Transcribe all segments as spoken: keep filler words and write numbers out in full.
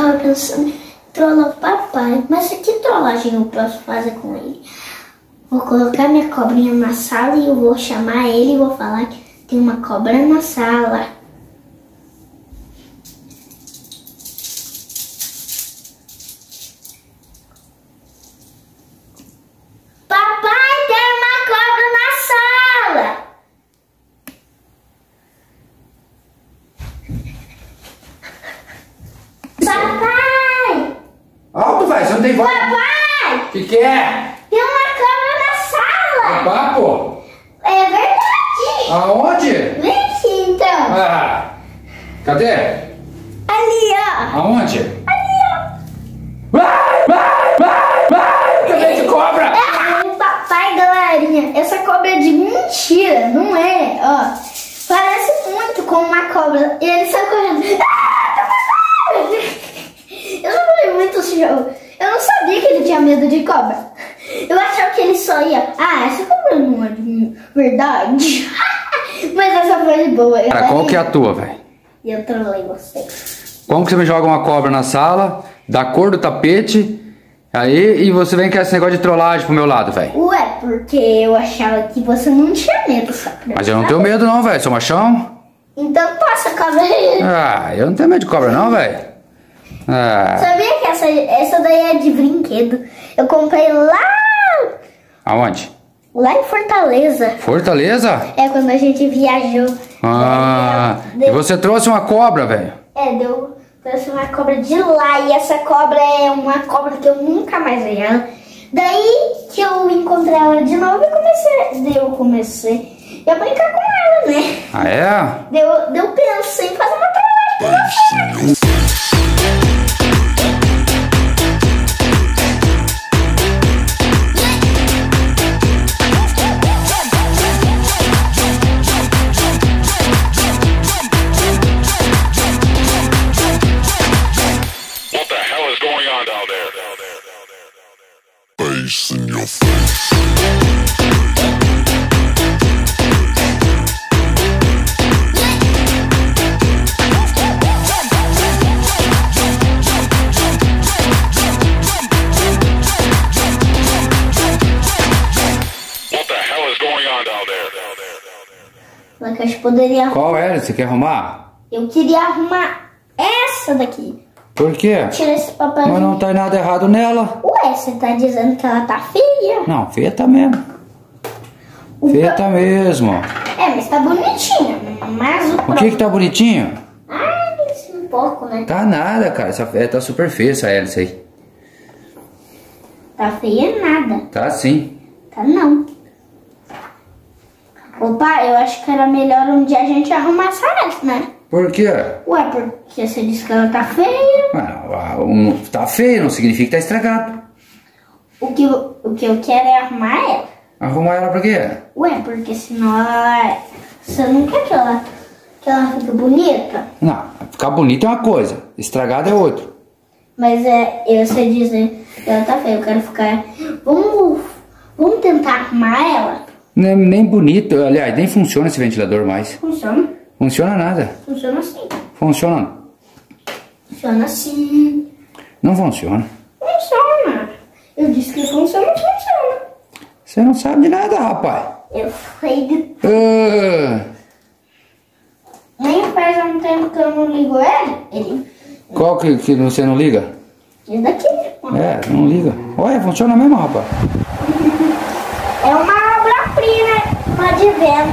tava pensando em trollar o papai. Mas que trollagem eu posso fazer com ele? Vou colocar minha cobrinha na sala e eu vou chamar ele e vou falar que tem uma cobra na sala. Papai, tem uma cobra na sala! Papai! Alto, vai, você não tem voz. Papai! O que que é? Tem uma cobra na sala! É papo? É verdade! Aonde? Vem aqui então! Ah, cadê? Ali, ó! Aonde? Ali, ó! Vai, vai, vai, vai! Cadê de cobra? É, papai, galerinha, essa cobra é de mentira, não é? Ó, parece muito com uma cobra e ele sai correndo. Ah, tem uma cobra! Eu não falei muito show. Eu não sabia que ele tinha medo de cobra. Eu achava que ele só ia. Ah, essa cobra não é de verdade. Mas essa foi de boa. Cara, qual que é a tua, velho? E eu trolei você. Como que você me joga uma cobra na sala, da cor do tapete, aí e você vem com esse negócio de trollagem pro meu lado, velho? Ué, porque eu achava que você não tinha medo, sabe? Mas eu não tenho medo não, velho, sou machão. Então passa a cobra aí. Ah, eu não tenho medo de cobra não, velho. Ah, Sabia que essa, essa daí é de brinquedo? Eu comprei lá, aonde? lá em Fortaleza. Fortaleza? É quando a gente viajou. Ah, Daí, e você trouxe uma cobra, velho? É, deu, trouxe uma cobra de lá. E essa cobra é uma cobra que eu nunca mais vi ela. Daí que eu encontrei ela de novo e comecei, daí eu comecei a brincar com ela, né? Ah, é? Daí eu, daí eu pensei em fazer uma trollagem. Face in your face. What the hell is going on down there? Lucas, poderia. Qual é? Você quer arrumar? Eu queria arrumar essa daqui. Por quê? Tira esse papel. Mas não tá nada errado nela. Ué, você tá dizendo que ela tá feia? Não, feia tá mesmo. O Feia pa- tá mesmo. É, mas tá bonitinha. Mas o, O que que tá bonitinho? Ah, isso um pouco, né? Tá nada, cara. Essa é, tá super feia essa hélice aí. Tá feia nada. Tá sim. Tá não. Opa, eu acho que era melhor um dia a gente arrumar essa hélice, né? Por quê? Ué, porque você disse que ela tá feia. Ah, um, tá feio, não significa que tá estragado. O que, eu- o que eu quero é arrumar ela. Arrumar ela pra quê? Ué, porque senão ela... Você não quer que ela, que ela fique bonita? Não, ficar bonito é uma coisa, estragado é outro. Mas é, eu sei dizer que ela tá feia, eu quero ficar... Vamos, vamos tentar arrumar ela? Nem, nem bonito, aliás, nem funciona esse ventilador mais. Funciona? Funciona nada. Funciona assim. Funciona. Funciona assim. Não funciona. Funciona. Eu disse que funciona, funciona. Você não sabe de nada, rapaz. Eu sei de... Ah, Nem faz um tempo que eu não ligo ele. Ele... qual que, que você não liga? Esse daqui. É, não liga. Olha, funciona mesmo, rapaz. É uma obra-prima de vento.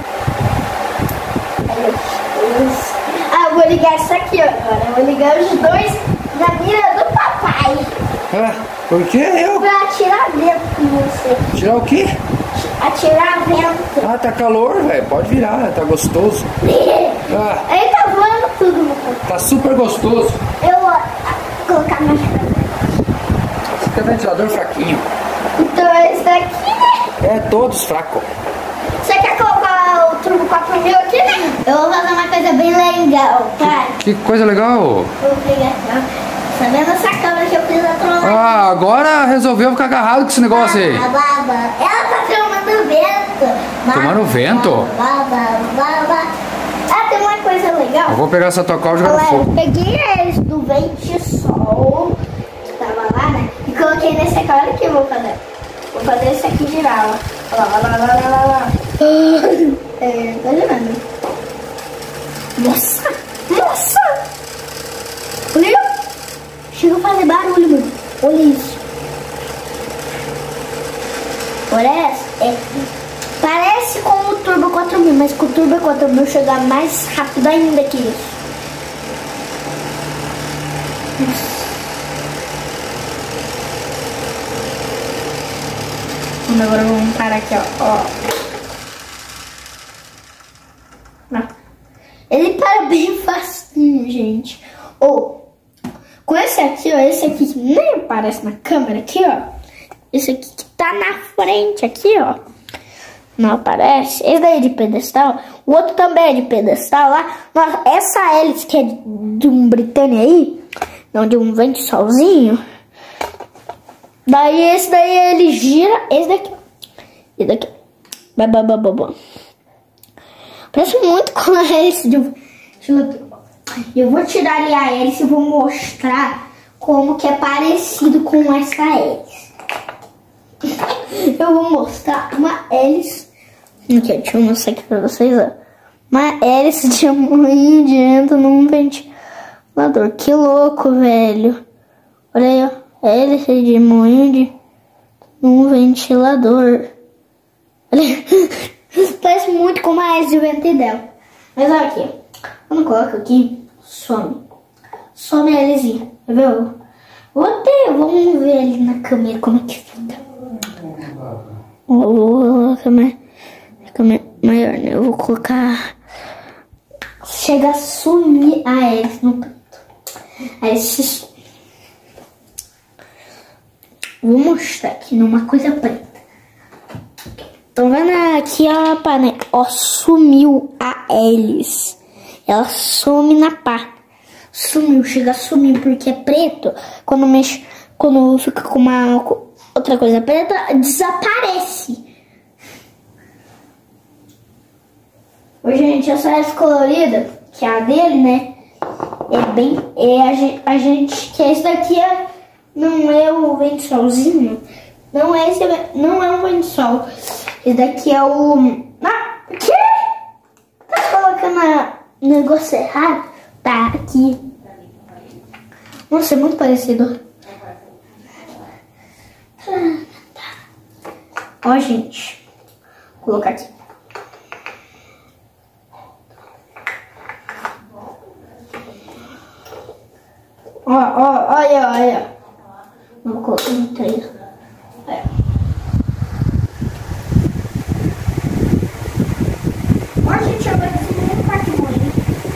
Ah, eu vou ligar isso aqui agora. Eu vou ligar os dois na mira do papai. Ah, por que eu? Pra atirar vento com você. Tirar o quê? Atirar vento. Ah, tá calor, velho. Pode virar, tá gostoso. Ah, Aí tá voando tudo no corpo. tá super gostoso. Eu vou ah, colocar mais pra dentro. Esse aqui é ventilador fraquinho. Então é esse daqui, né? É, todos fracos. Você quer colocar o turbo quatro mil aqui, né? Eu vou fazer uma coisa bem legal, pai. Que coisa legal. Eu vou pegar aqui, ó. Tá vendo essa câmera que eu fiz a trollagem? Ah, agora resolveu ficar agarrado com esse negócio aí. Baba, baba. Ela tá filmando vento. Baba, Tomando vento? Baba, baba. Ah, tem uma coisa legal. ó. Eu vou pegar essa tua cobra e jogar no Galera, eu fogo. peguei eles do Vente Sol, que tava lá, né? E coloquei nesse aqui. Olha o que eu vou fazer. Vou fazer esse aqui girar, ó. Olha lá, olha lá, olha lá, olha lá. É, tá girando. Nossa! Nossa! Olha! Chega a fazer barulho, mano. Olha isso. Parece, é, parece com o Turbo quatro mil, mas com o Turbo quatro mil chegar mais rápido ainda que isso. Nossa. Agora vamos parar aqui, ó. ó. Ele para bem facinho, gente. Ou, oh, com esse aqui, ó, esse aqui que nem aparece na câmera aqui, ó. Esse aqui que tá na frente aqui, ó. Não aparece. Esse daí é de pedestal. O outro também é de pedestal lá. Nossa, essa hélice que é de um Britânia aí. Não, de um Vente Solzinho. Daí esse daí ele gira. Esse daqui. Esse daqui. Bababababá. Parece muito com a hélice de um... Eu vou tirar ali a hélice e vou mostrar como que é parecido com essa hélice. Eu vou mostrar uma hélice. Aqui, deixa eu mostrar aqui pra vocês, ó. Uma hélice de moinho de vento num ventilador. Que louco, velho. Olha aí, ó. Hélice de moinho de num ventilador. Olha aí. Parece muito com uma hélice de vento dela. Mas olha aqui. Quando coloca aqui, some. Some a hélice. Viu? Vou até, vamos ver ali na câmera como é que fica. Vou colocar mais, maior, né? Eu vou colocar. Chega a sumir a hélice no canto. Aí se. Vou mostrar aqui numa coisa preta. Estão vendo aqui a panela? Ó, sumiu a hélice. Ela some na pá. Sumiu, chega a sumir porque é preto. Quando mexe, quando fica com uma outra coisa preta, desaparece. Ô, gente, essa hélice colorida, que é a dele, né? É bem. É a, gente, a gente. Que esse daqui é, não é o Vente Solzinho. Não é esse. Não é um Vente Sol. Esse daqui é o. Ah, que? Tá colocando o negócio errado? Tá aqui. Nossa, é muito parecido. Ó, gente. Vou colocar aqui. Ó, ó, olha, olha. Vou colocar no trailer. Olha. Ó, gente, agora esse é um patrimônio.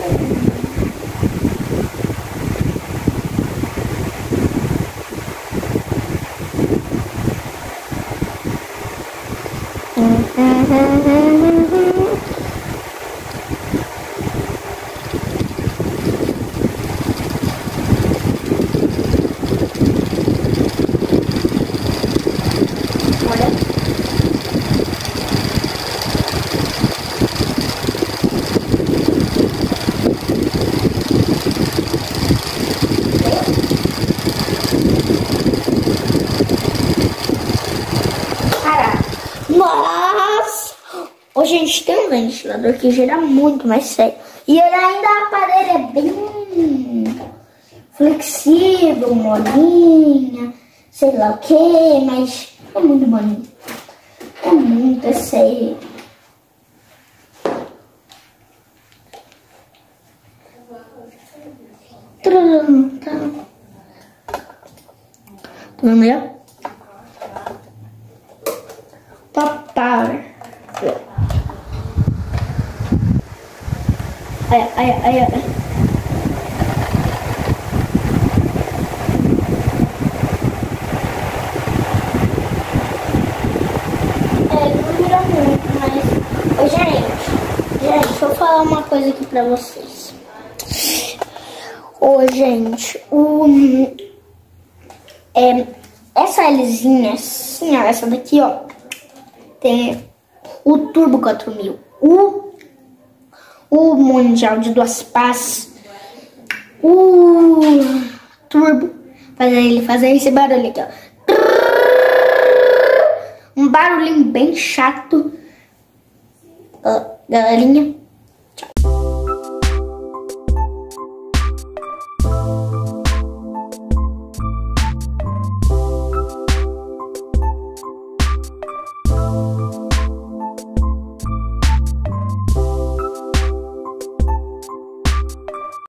Nossa! Ô, gente, tem um ventilador que gira muito mais sério. E ele ainda, o aparelho é bem flexível, molinha, sei lá o que, mas é muito bonito. É muito, é sério. Tá vendo aí? Top Power. Ai, ai, ai, ai. É, não vira muito, mas... Ô, gente, gente, deixa eu falar uma coisa aqui pra vocês. Ô, gente, o... É, essa hélicezinha, assim, ó, essa daqui, ó, tem o Turbo quatro mil. O, o Mundial de Duas Pás, o Turbo, fazer ele fazer esse barulho aqui, ó. Um barulhinho bem chato. Ó, galerinha. Tchau.